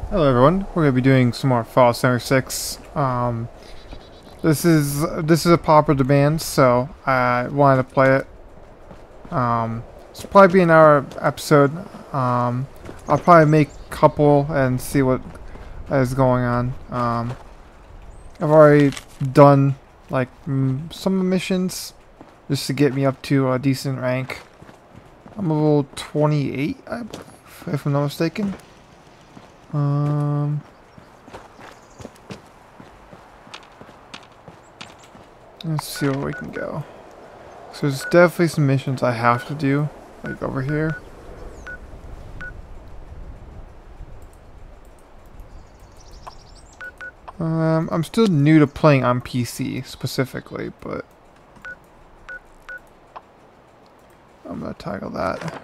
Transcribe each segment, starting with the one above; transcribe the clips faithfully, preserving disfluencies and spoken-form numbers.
Hello everyone, we're going to be doing some more Fallout seventy-six. Um, this is this is a popular demand, so I wanted to play it. Um, this will probably be an hour episode. Um, I'll probably make a couple and see what is going on. Um, I've already done like mm, some missions just to get me up to a decent rank. I'm level twenty-eight, I believe, if I'm not mistaken. Um, let's see where we can go. So there's definitely some missions I have to do, like over here. Um, I'm still new to playing on P C specifically, but I'm gonna tackle that.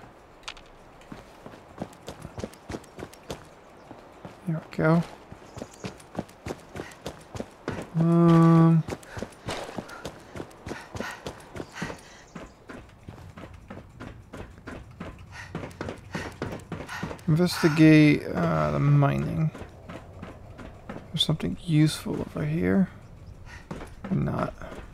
Here we go. Um. Investigate uh, the mining. There's something useful over here. Not.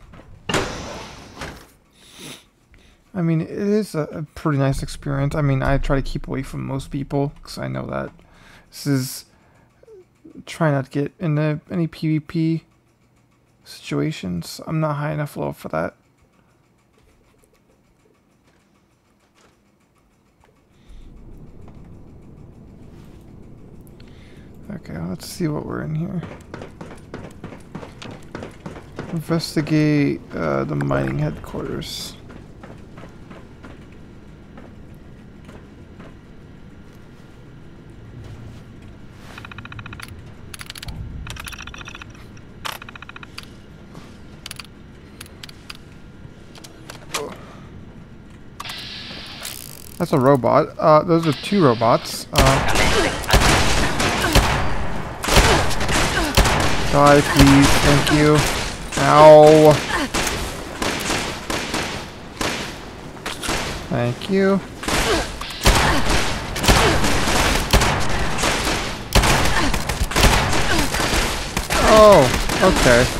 I mean, it is a, a pretty nice experience. I mean, I try to keep away from most people because I know that this is. Try not to get into any PvP situations. I'm not high enough level for that. Okay, let's see what we're in here. Investigate uh, the mining headquarters. That's a robot. Uh, those are two robots. Uh, die, please. Thank you. Ow. Thank you. Oh, okay.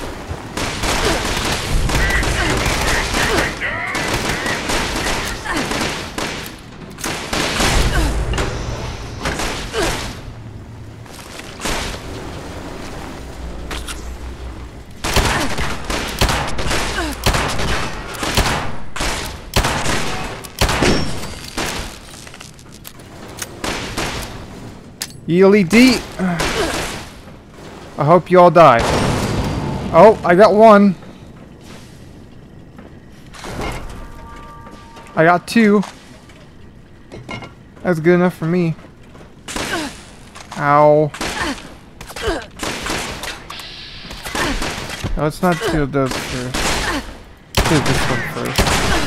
E L E D. I hope you all die. Oh, I got one. I got two. That's good enough for me. Ow. No, let's not do those first. Let's do this one first.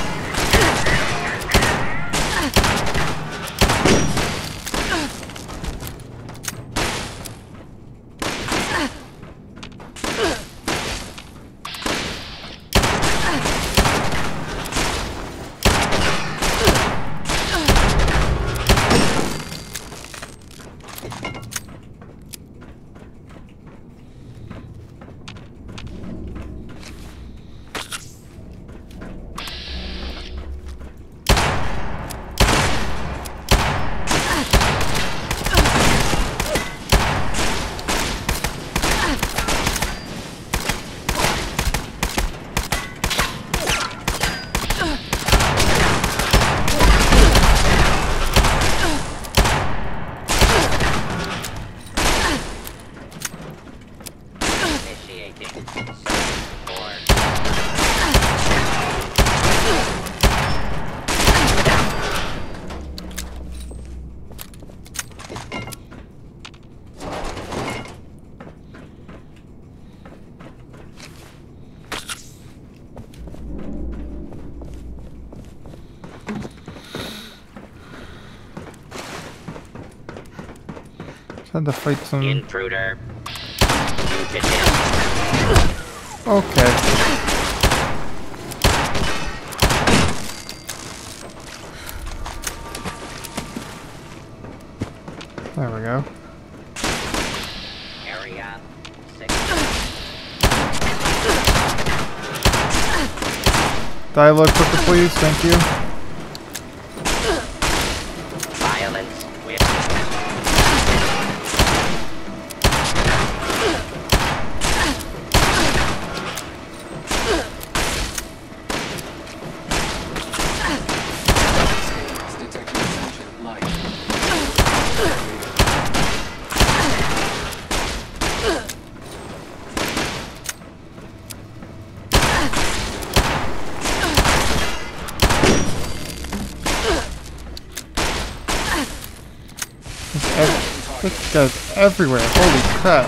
Had to fight some intruder. Okay. There we go. Ariane six. Die a little quicker, please. Thank you. Violence with Detecting sentient life. This guy's everywhere. Holy crap.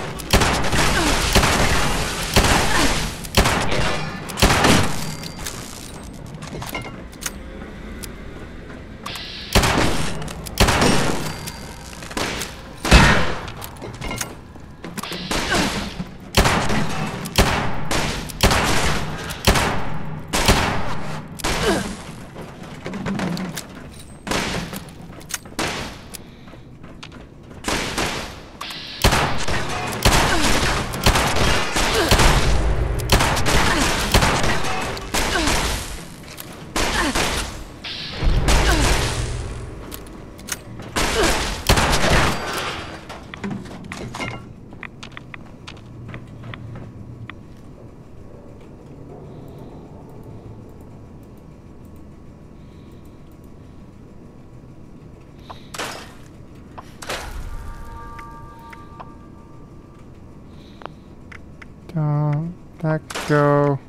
Down, back, go.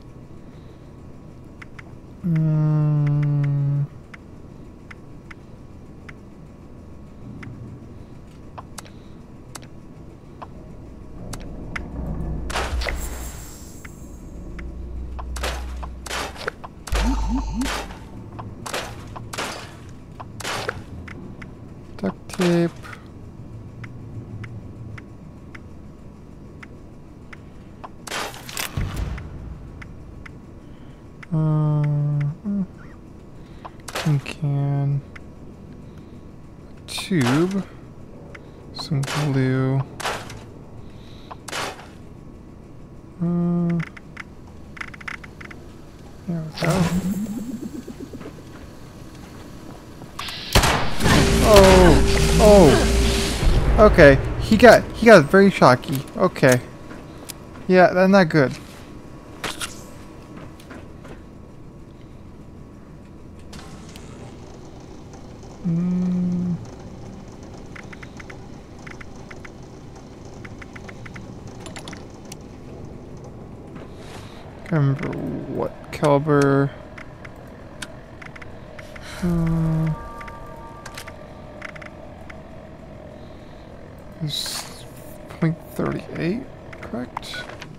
Mm. Duct tape. Um, tin can, tube, some glue. Uh, there we go. Oh, oh. Okay, he got he got very shocky. Okay, yeah, that's not good. Mm. Can't remember what caliber. Uh, it's point three eight, correct?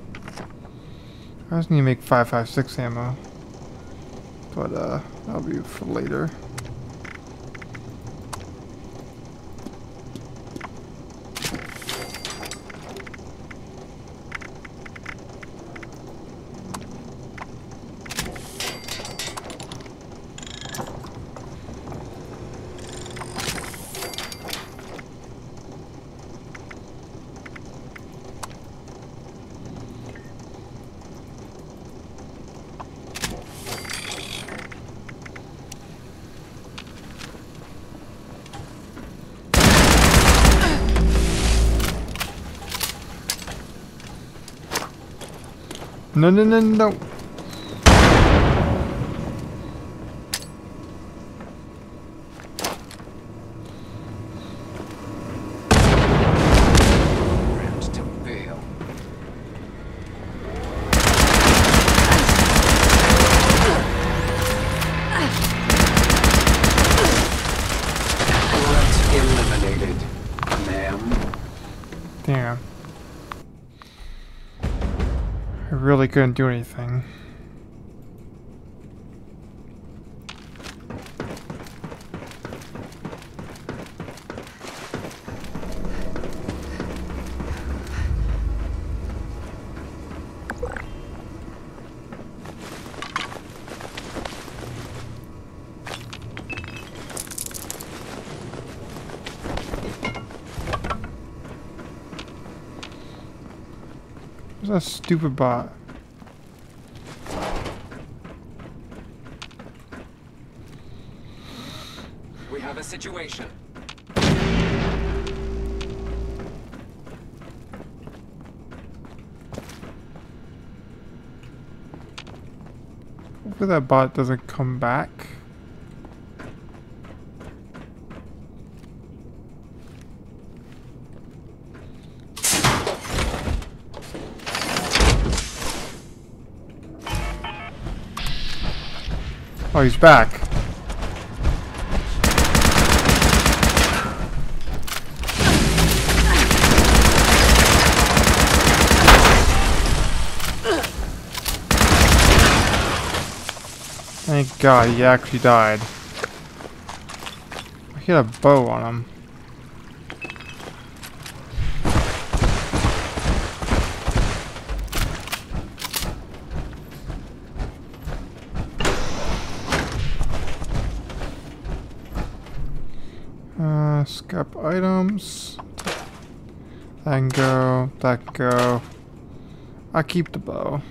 I just need to make five five six ammo, but uh, that'll be for later. No, no, no, no. Programmed to fail. Threat eliminated, ma'am. Damn. I really couldn't do anything. that stupid bot? We have a situation. Hopefully that bot doesn't come back. Oh, he's back. Thank God he actually died. I hit a bow on him. Uh, scrap items. That can go. That can go. I keep the bow.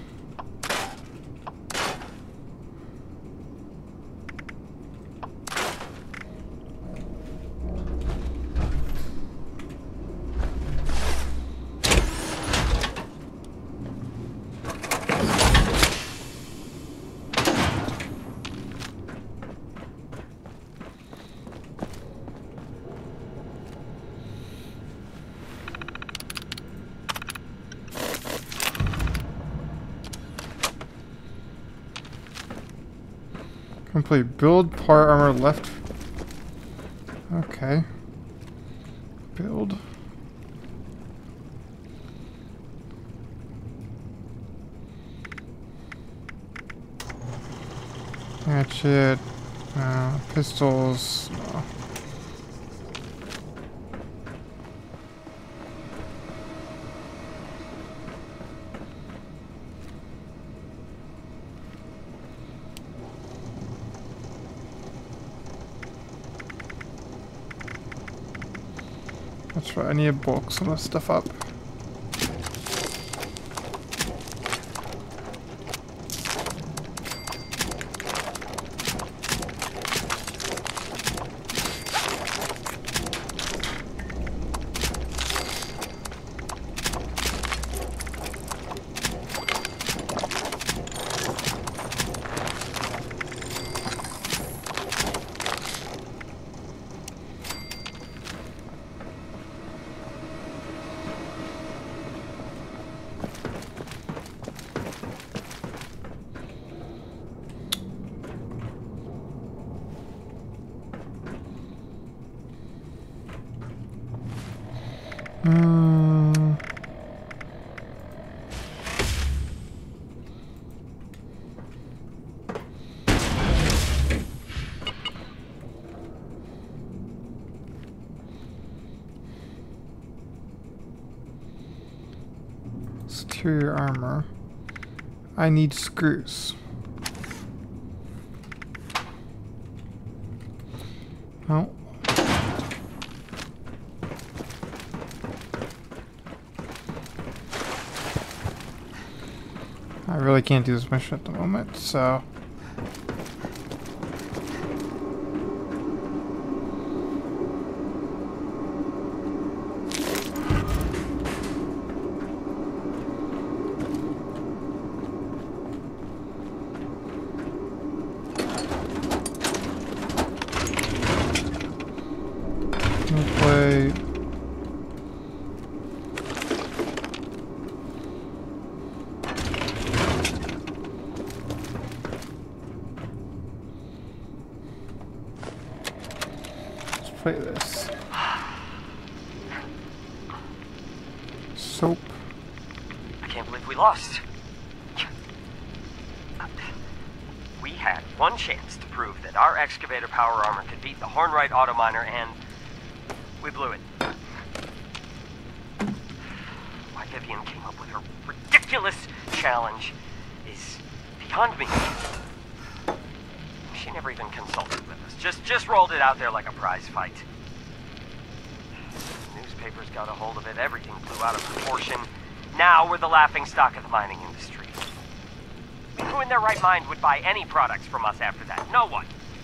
Complete build part armor left. Okay. Build. Hatchet. Uh, pistols. No. That's right, I need to bulk some of this stuff up. Uh, exterior armor. I need screws. Oh. I really can't do this mission at the moment, so... We'll play... Play this. Soap. I can't believe we lost. We had one chance to prove that our excavator power armor could beat the Hornwright Autominer, and we blew it. Why Vivian came up with her ridiculous challenge is beyond me. She never even consulted with us. Just, just rolled it out there like a prize fight. The newspapers got a hold of it. Everything blew out of proportion. Now we're the laughingstock of the mining industry. Who in their right mind would buy any products from us after that? No one.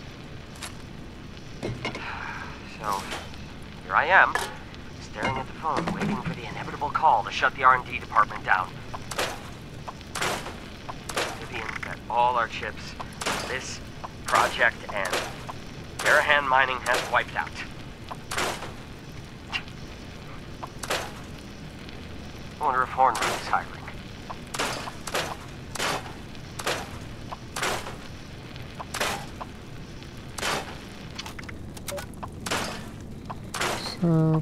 So, here I am, staring at the phone, waiting for the inevitable call to shut the R and D department down. Vivian got all our chips, this project, and Arahan Mining has wiped out. I wonder if Hornwright is hiring. Up.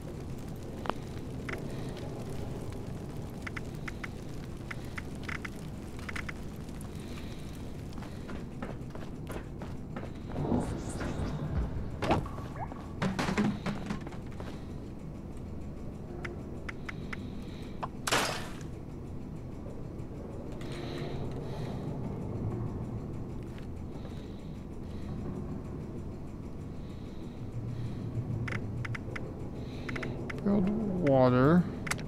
Build water.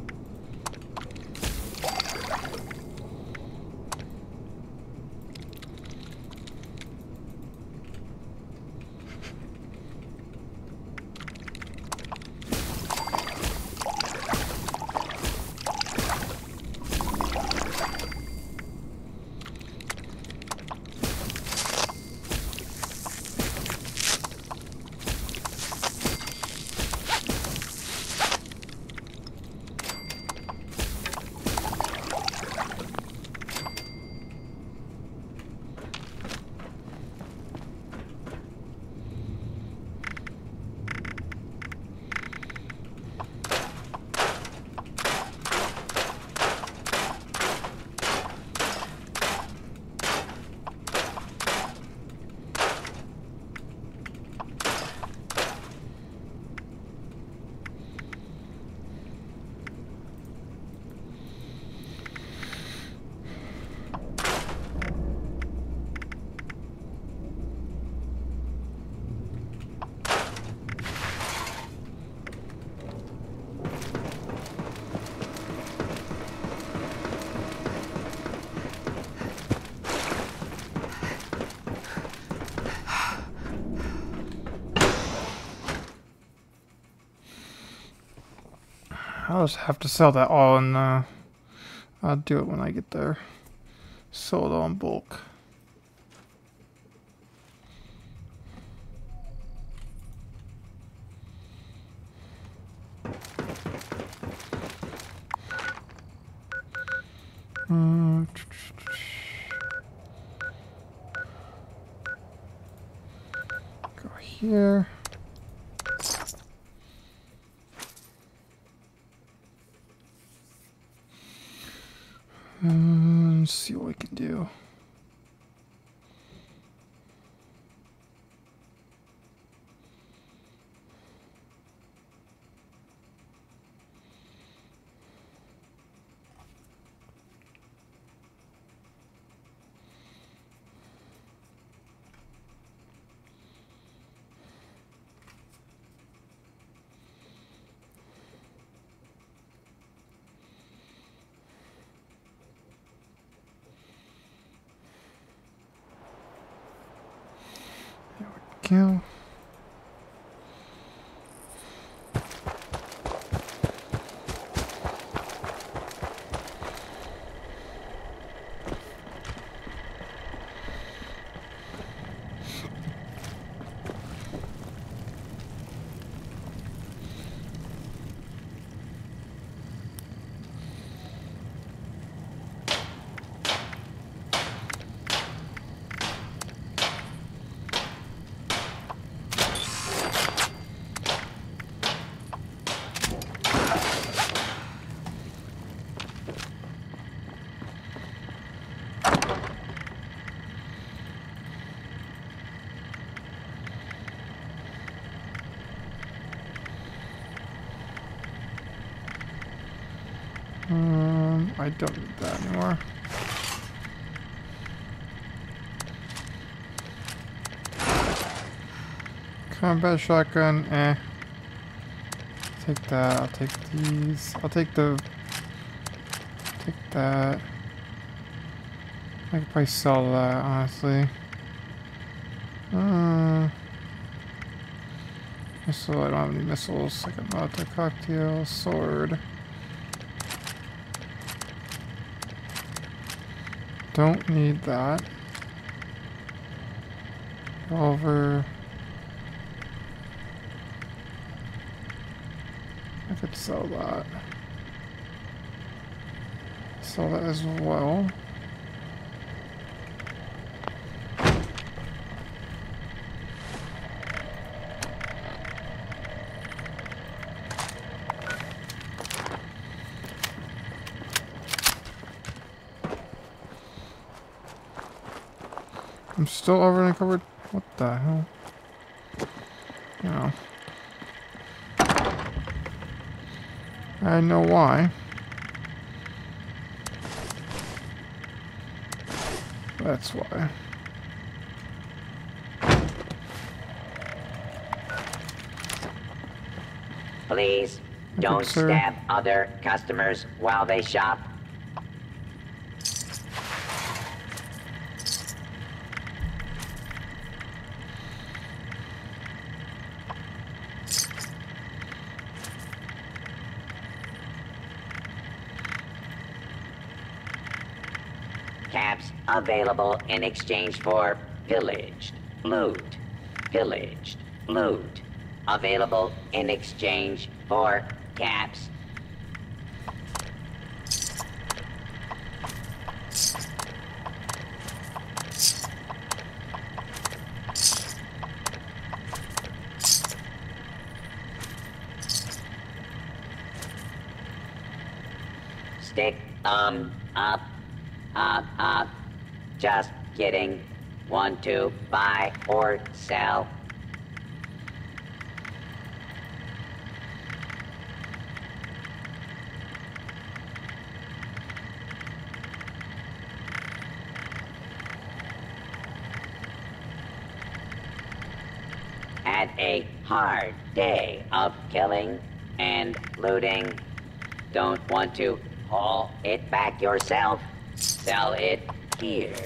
I'll just have to sell that all and uh, I'll do it when I get there. Sell it all in bulk. Uh, go here. Um, let's see what we can do. Kill. Um, I don't need that anymore. Combat shotgun, eh. Take that, I'll take these. I'll take the Take that. I could probably sell that, honestly. Uh, missile, I don't have any missiles. I got Molotov cocktail, sword. Don't need that. Revolver. I could sell that. Sell that as well. I'm still over in the cupboard. What the hell? No. I know why. That's why. Please don't sir. stab other customers while they shop. Caps available in exchange for pillaged, loot, pillaged, loot. Available in exchange for caps. Stick um up, up, up. Just kidding. Want to buy or sell? Had a hard day of killing and looting. Don't want to haul it back yourself? Sell it here.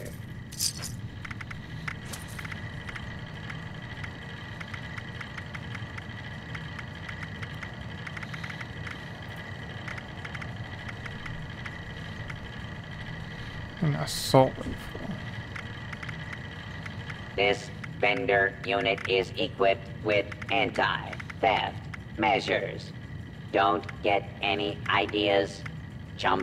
An assault rifle. This vendor unit is equipped with anti-theft measures. Don't get any ideas, chump.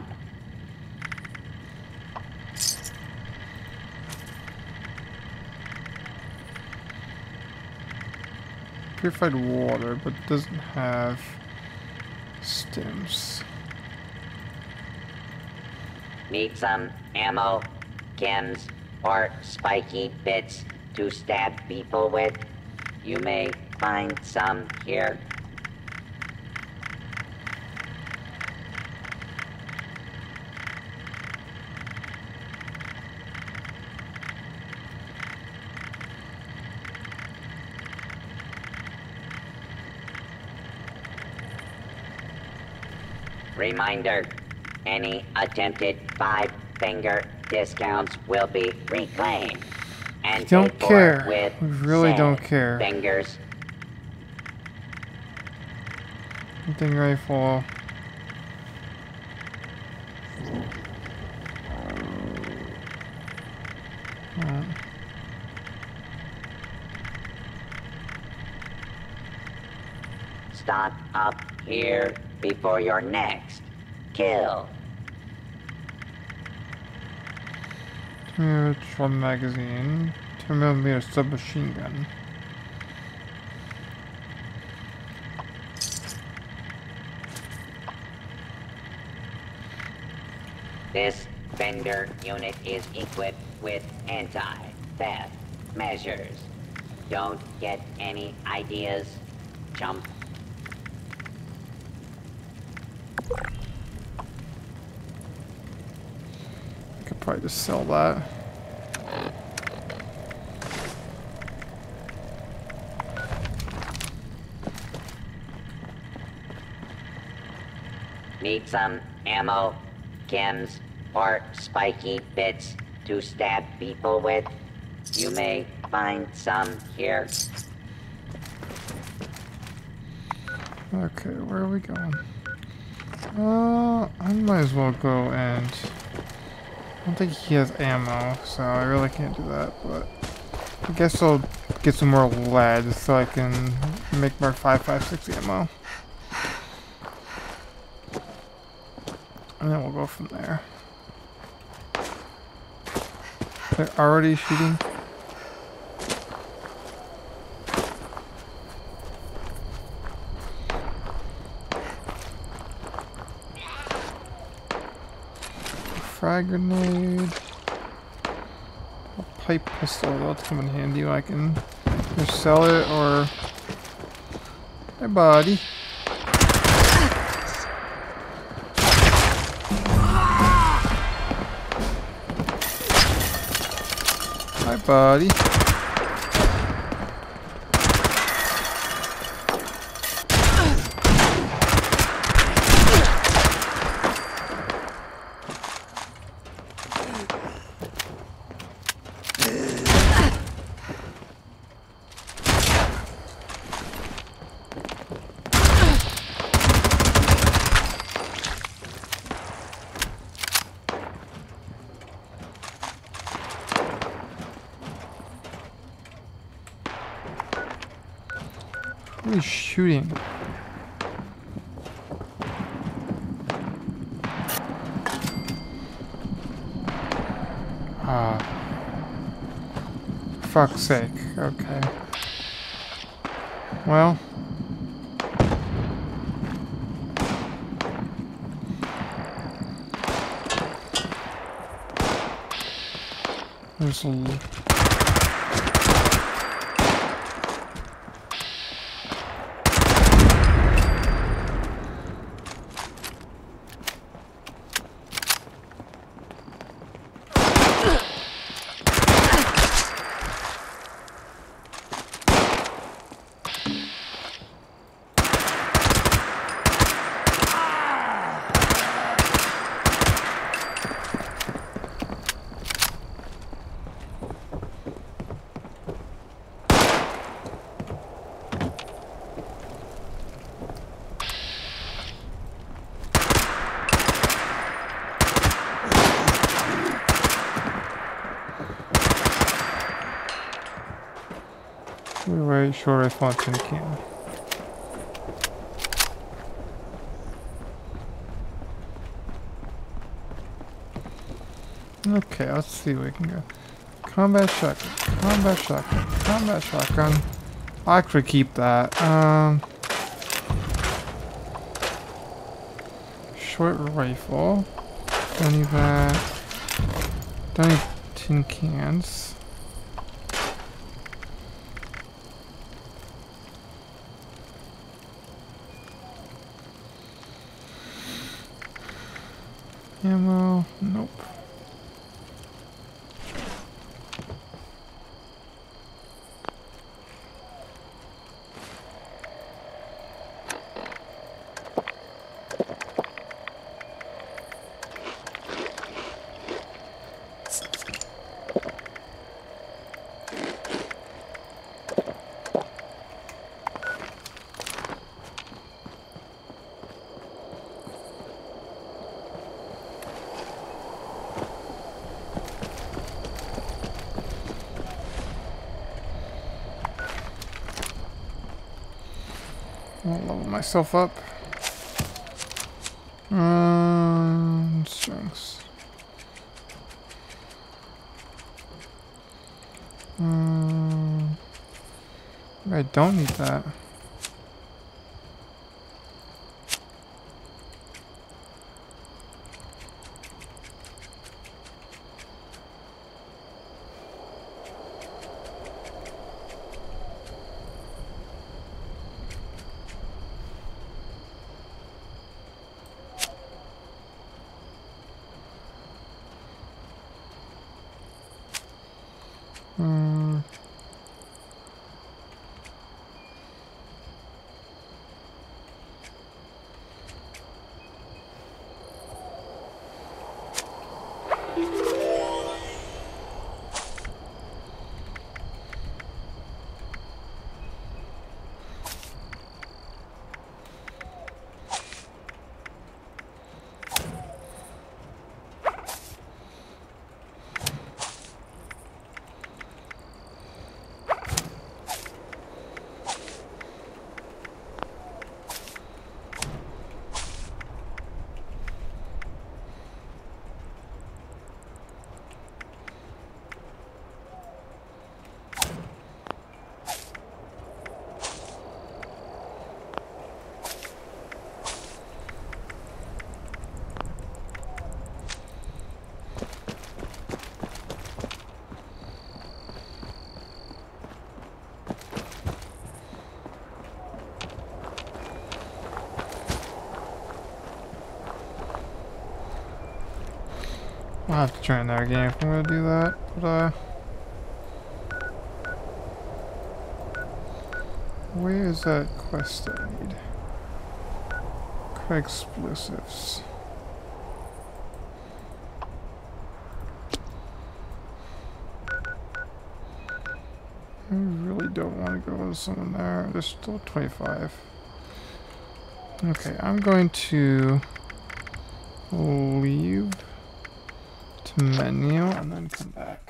Purified water, but doesn't have stims. Need some ammo, chems, or spiky bits to stab people with? You may find some here. Reminder, any attempted five-finger discounts will be reclaimed and Don't paid for care. with We really said don't care. fingers. Hunting rifle. Oh. Stock up here before your next kill. two millimeter magazine. two millimeter submachine gun. This vendor unit is equipped with anti-theft measures. Don't get any ideas, chump. I could probably just sell that. Need some ammo, chems, or spiky bits to stab people with, you may find some here. Okay, where are we going? Uh, I might as well go and... I don't think he has ammo, so I really can't do that, but... I guess I'll get some more lead so I can make more five five six ammo. And then we'll go from there. They're already shooting? Frag grenade. A pipe pistol, that'll come in handy. I can either sell it or... Hey buddy. Hi buddy. Who is shooting? Ah. For fuck's sake. Okay. Well. There's a... Very short rifle and tin can. Okay, let's see where we can go. Combat shotgun, combat shotgun, combat shotgun. I could keep that. Um, short rifle. Don't need that. Don't need tin cans. Ammo, nope. I'll level myself up. Um, strengths. Um, I don't need that. I'll have to try another game if I'm gonna do that, but uh... where is that quest I need? Craig explosives. I really don't want to go with someone there. There's still twenty-five. Okay, I'm going to leave to menu and then come back.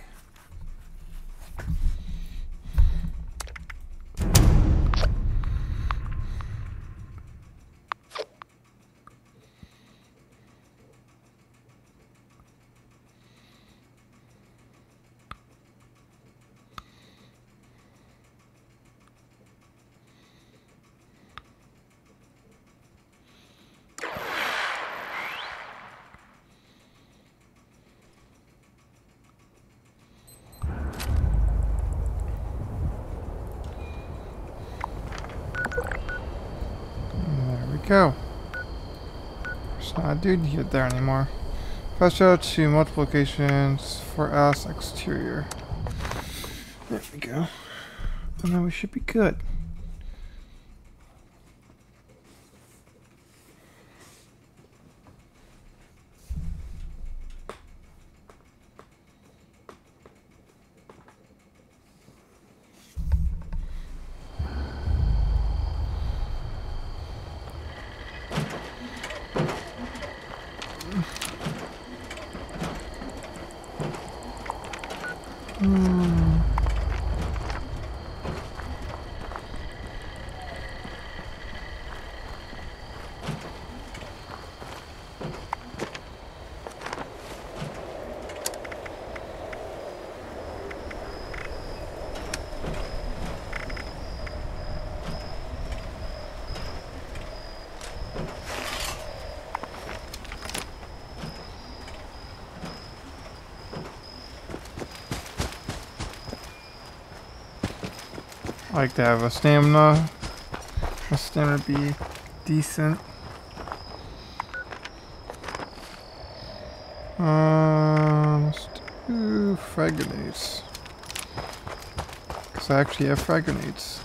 Go. There's not a dude here there anymore. Fast travel to multiple locations for us exterior. There we go. And then we should be good. I like to have a stamina. My stamina be decent. Um, let's do frag grenades. Cause I actually have frag grenades.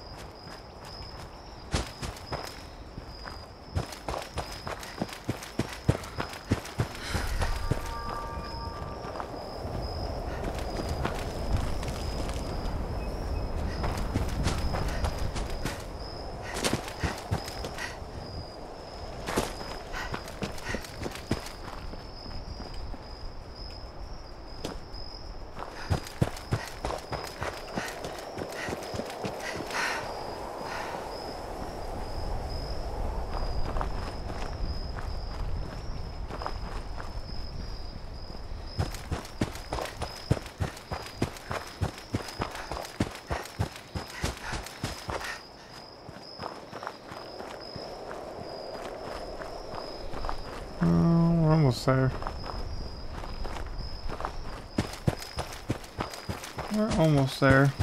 There. We're almost there.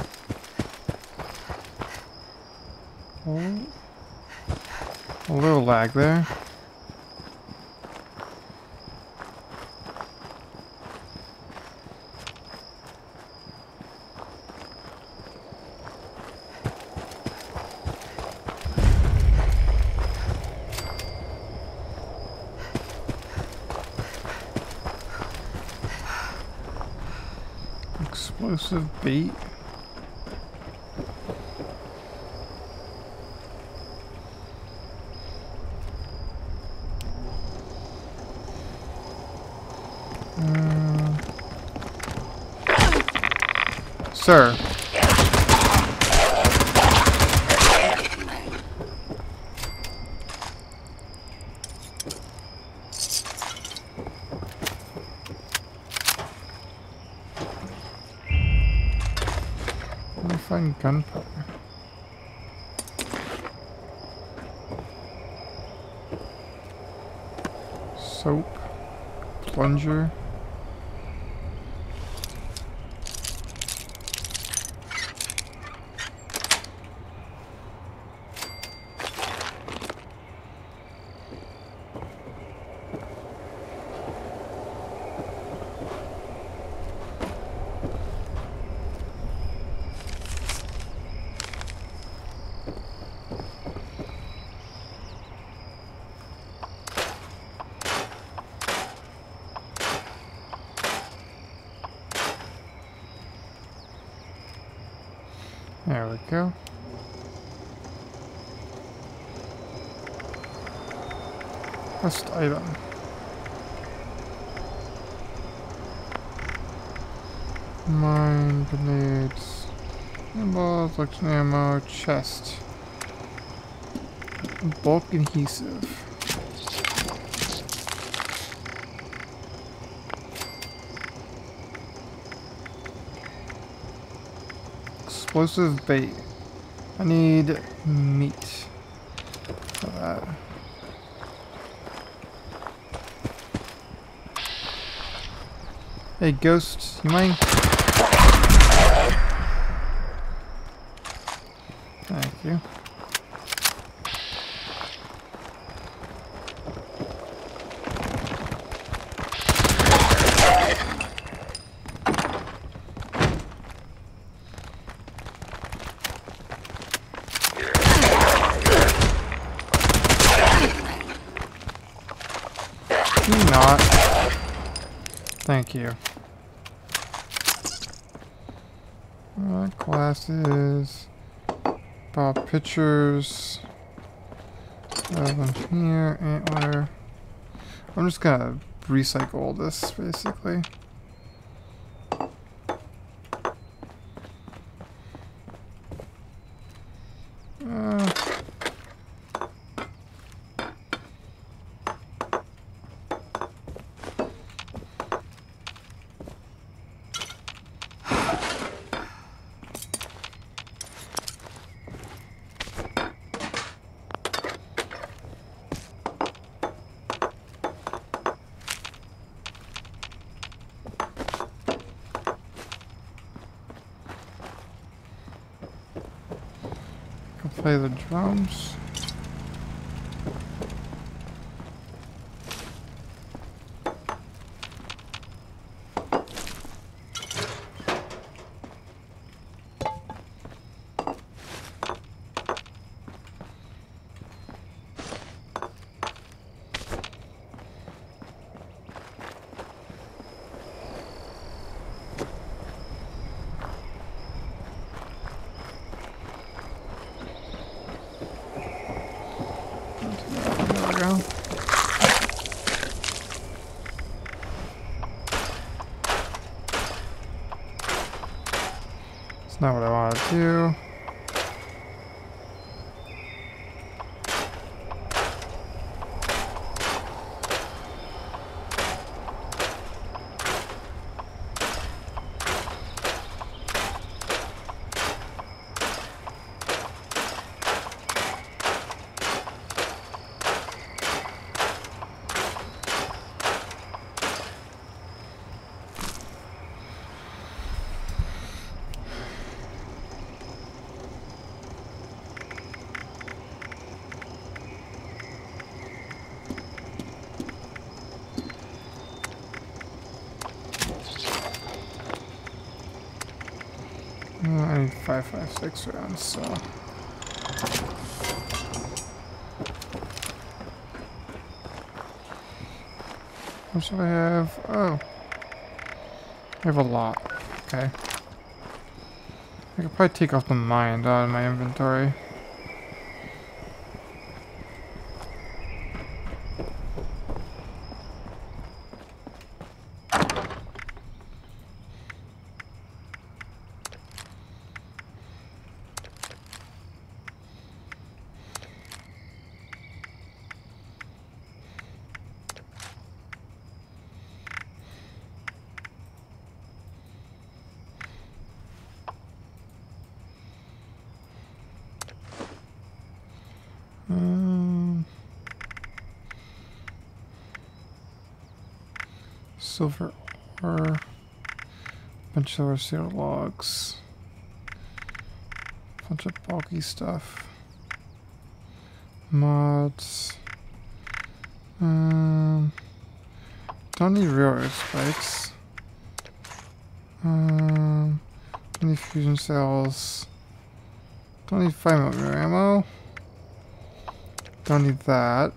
Oh. A little lag there. Explosive bait. Uh, sir. Find gunpowder. Soap. Plunger. There we go. First item. Mine, grenades, balls, collection ammo, chest. Bulk adhesive. Explosive bait. I need meat for that. Hey, ghost, you mind? Thank you. Can you not? Thank you. Uh, glasses. Pop pictures. Have them here. Antler. I'm just gonna recycle all this basically. Uh, Can play the drums. There we go. It's not what I want to do. Uh, I need five five six rounds, so. What should I have? Oh. I have a lot. Okay. I could probably take off the mind out of my inventory. Um, silver ore, bunch of silver steel logs, bunch of bulky stuff, mods. Um, don't need railroad spikes. Um, don't need fusion cells. Don't need five millimeter ammo. Don't need that.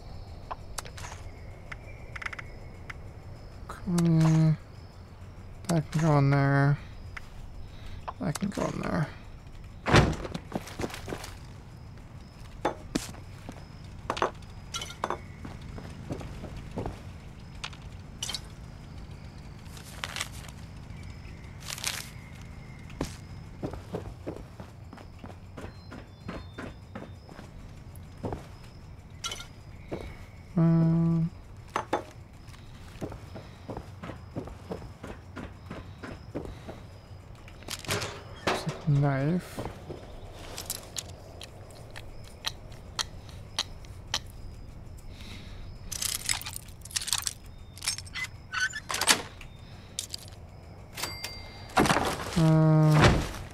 Okay. I can go in there. I can go in there. Um, knife. Uh,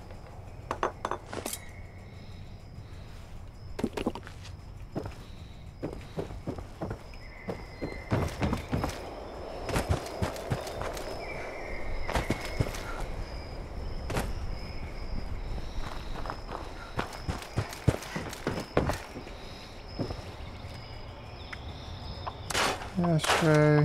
ashtray.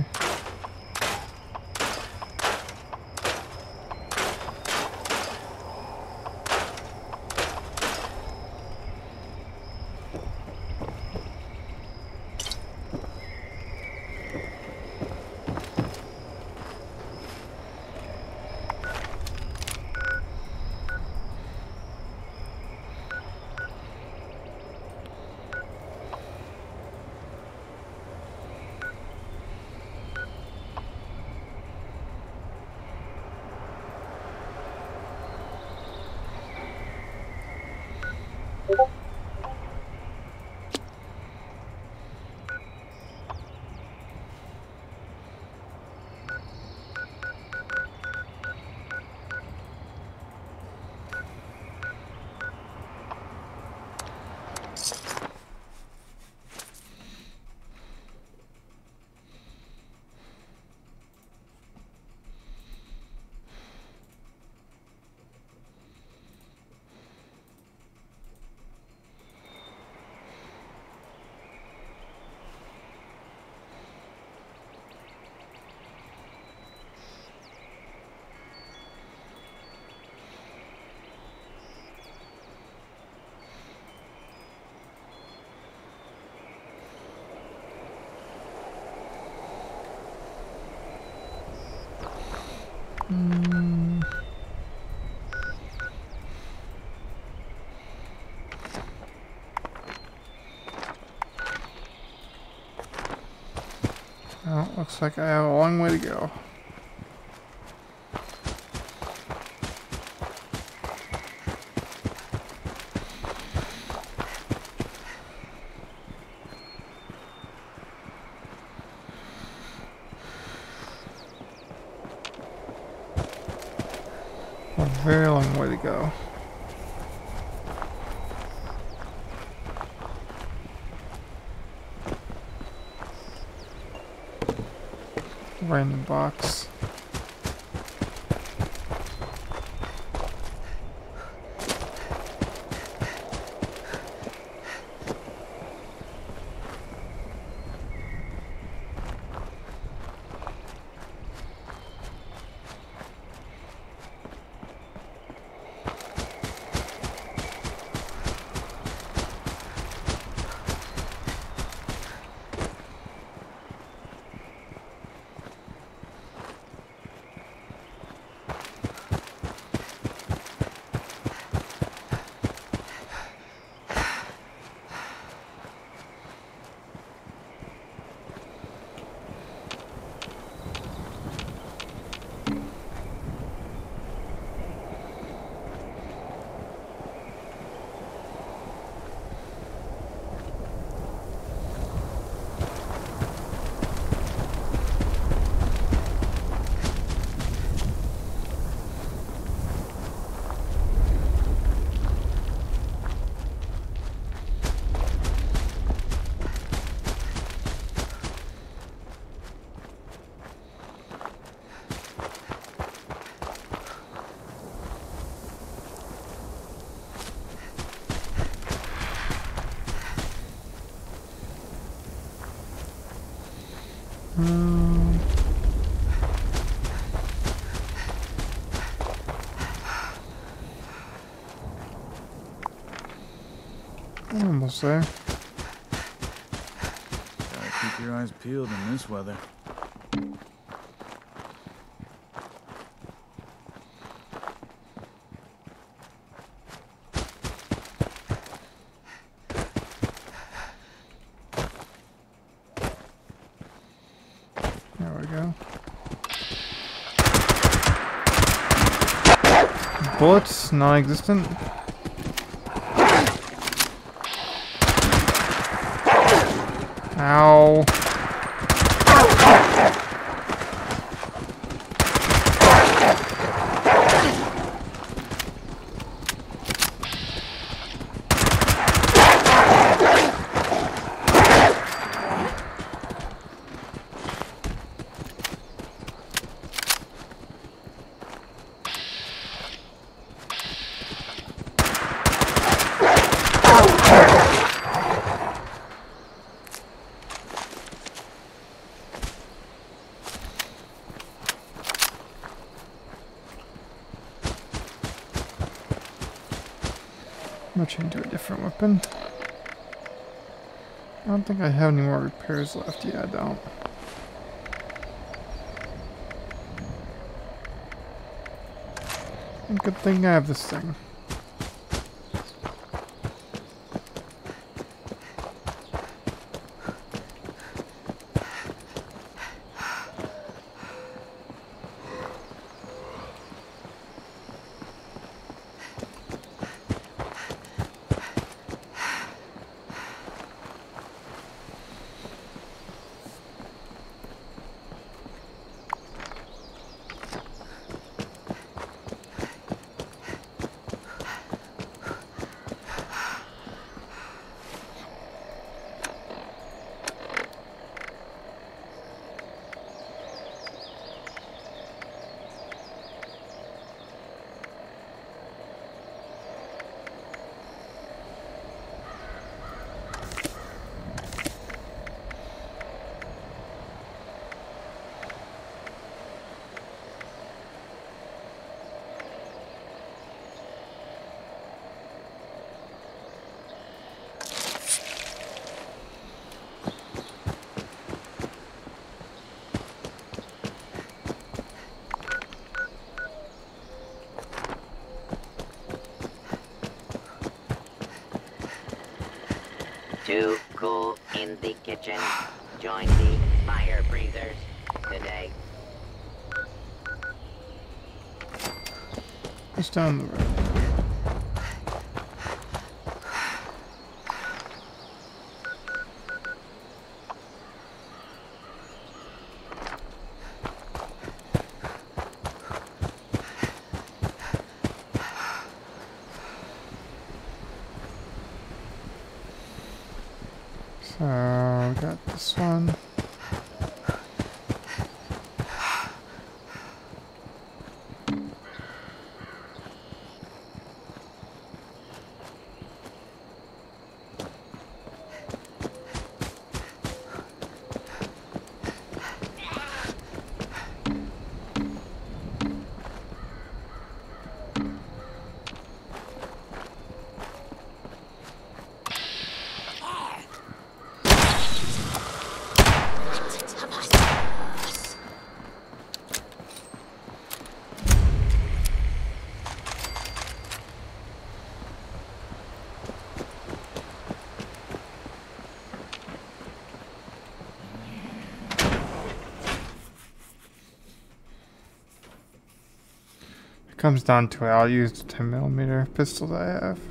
Mm. Well, looks like I have a long way to go. A very long way to go. Random box. Um, almost there. Gotta keep your eyes peeled in this weather. There we go. Bullets non-existent. Ow. I'm gonna change to a different weapon. I don't think I have any more repairs left. Yeah, I don't. Good thing I have this thing. Too cool in the kitchen. Join the fire breathers today. It's down the road. So, we got this one. Comes down to it, I'll use the ten millimeter pistol that I have.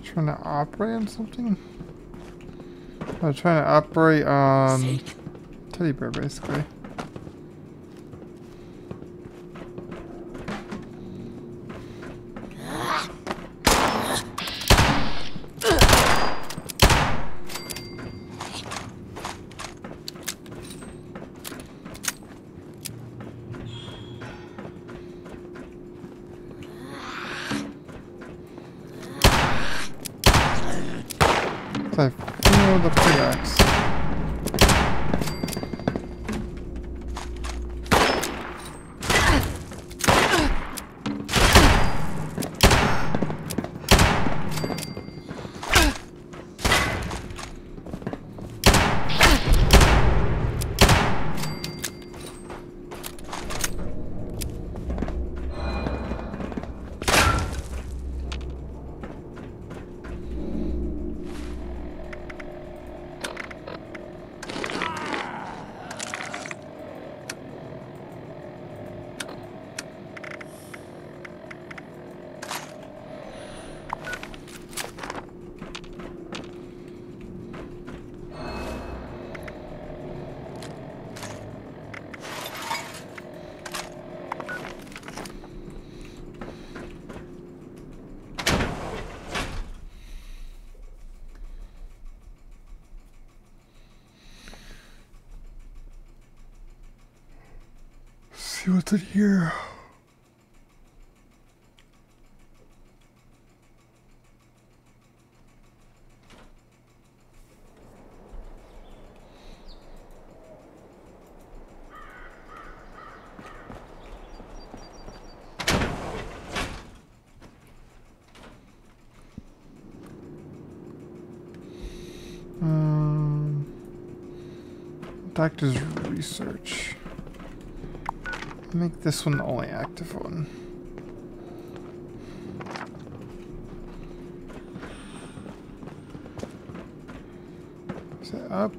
Trying to operate on something? I'm trying to operate on teddy bear, basically. I feel the pickaxe. See what's in here. Um, doctor's research. Make this one the only active one. Is it up?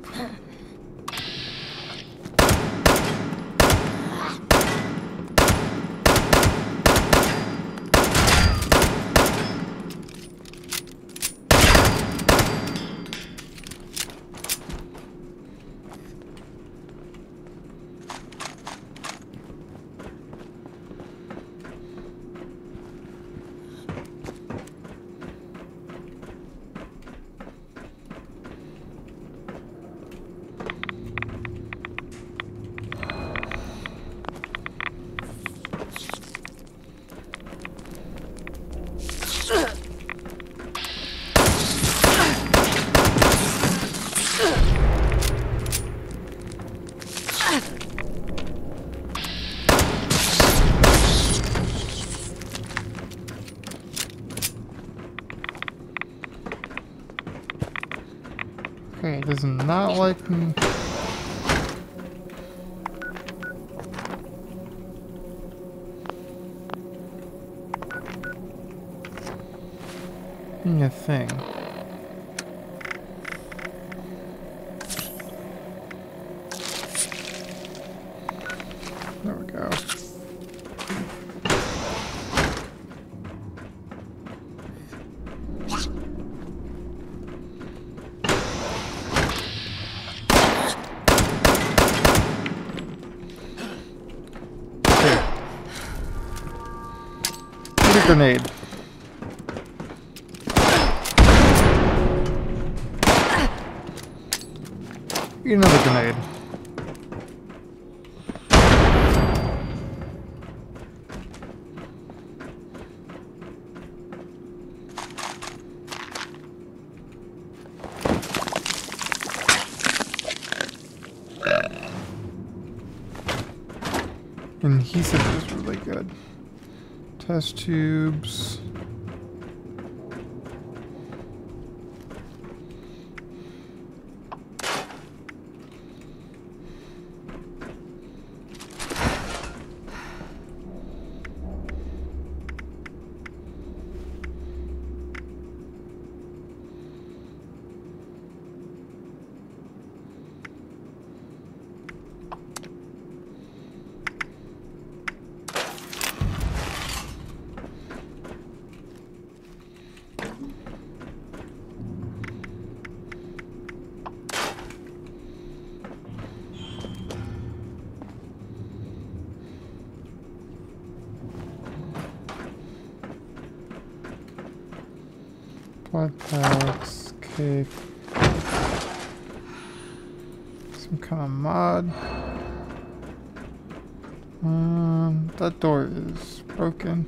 Okay, it does not like me. Being a thing. There we go. Grenade. Eat another grenade. Adhesive is really good. Test tubes. blood packs, cake, some kind of mod. Um, that door is broken.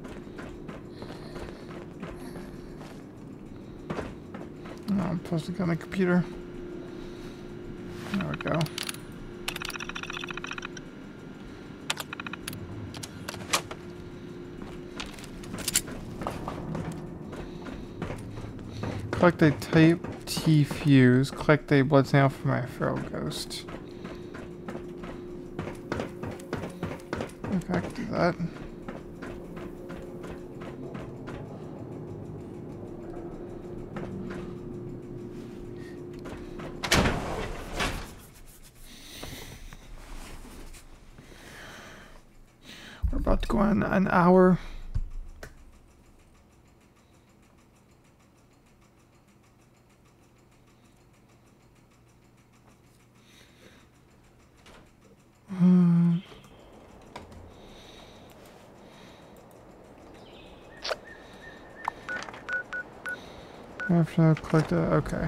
Oh, I'm supposed to get on the computer. There we go. Collect a type T fuse. Collect a blood sample from my feral ghost. Okay, I can do that. We're about to go on an hour. Um, after I collect that, okay.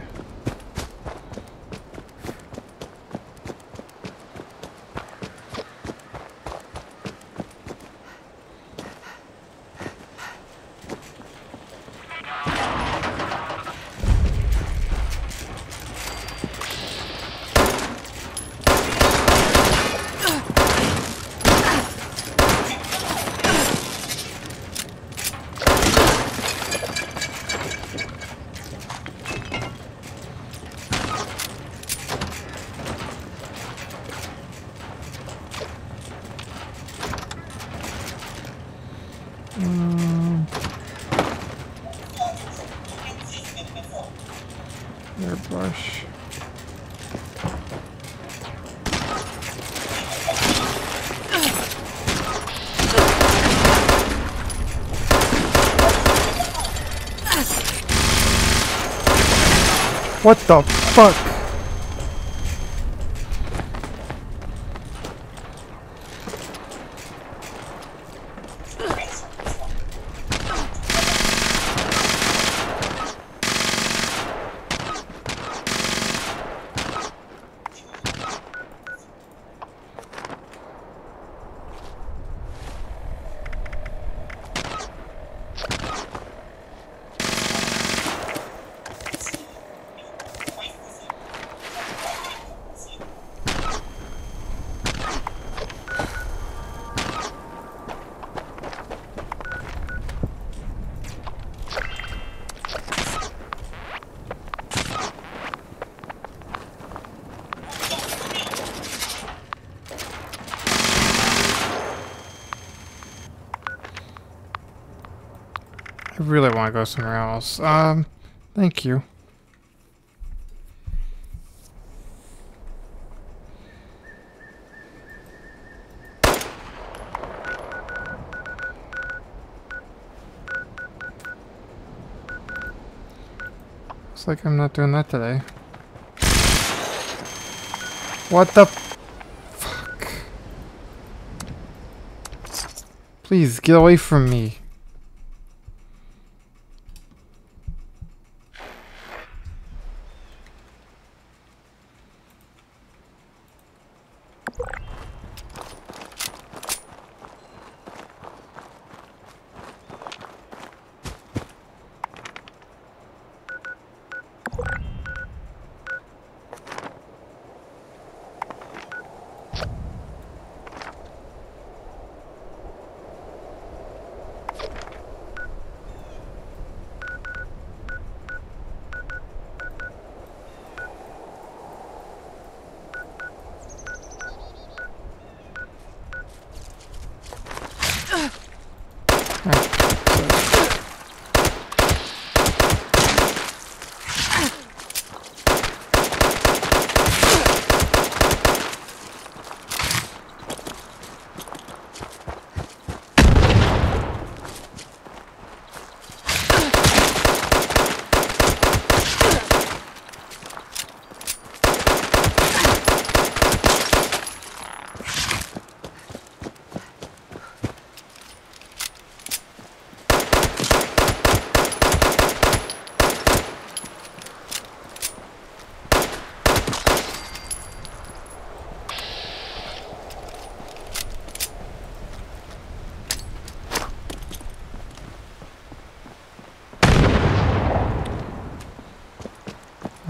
Um, airbrush. What the fuck? I really want to go somewhere else. Um, thank you. Looks like I'm not doing that today. What the fuck? Please, get away from me.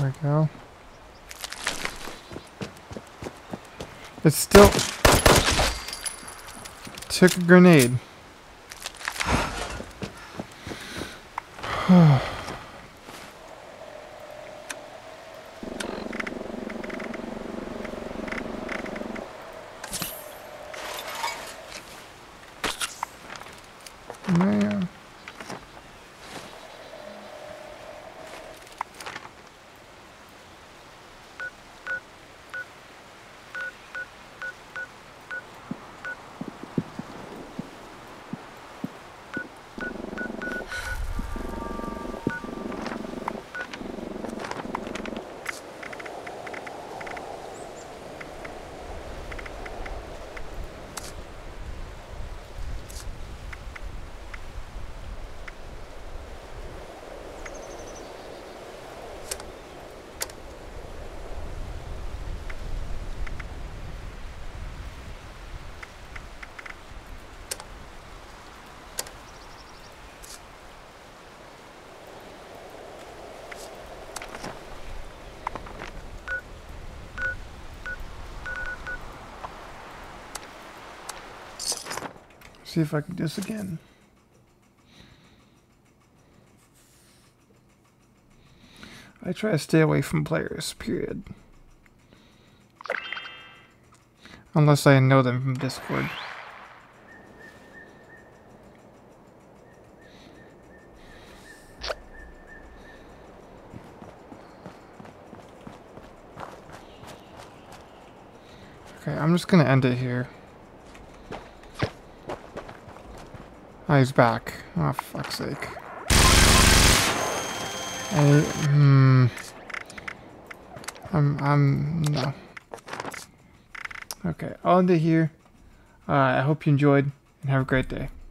There we go. It's still... Took a grenade. Man. See if I can do this again. I try to stay away from players, period. Unless I know them from Discord. Okay, I'm just gonna end it here. Oh, he's back. Oh, for fuck's sake. I, hmm. I'm, I'm, no. Okay, I'll end it here. Uh, I hope you enjoyed, and have a great day.